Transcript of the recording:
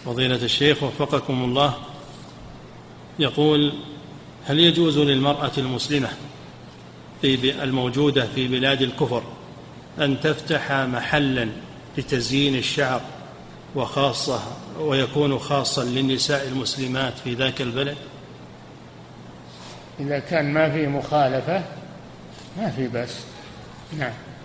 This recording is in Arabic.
فضيلة الشيخ وفقكم الله، يقول: هل يجوز للمرأة المسلمة الموجودة في بلاد الكفر أن تفتح محلا لتزيين الشعر ويكون خاصا للنساء المسلمات في ذاك البلد؟ إذا كان ما في مخالفة ما في بس. نعم.